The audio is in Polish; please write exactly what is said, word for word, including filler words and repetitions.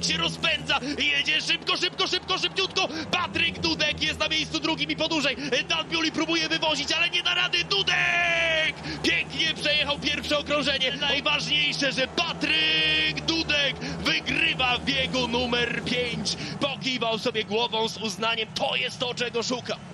Dudek się rozpędza, jedzie szybko, szybko, szybko, szybciutko. Patryk Dudek jest na miejscu drugim i podłużej. Dan Biuli próbuje wywozić, ale nie da rady. Dudek pięknie przejechał pierwsze okrążenie. Najważniejsze, że Patryk Dudek wygrywa w biegu numer pięć. Pokiwał sobie głową z uznaniem. To jest to, czego szuka.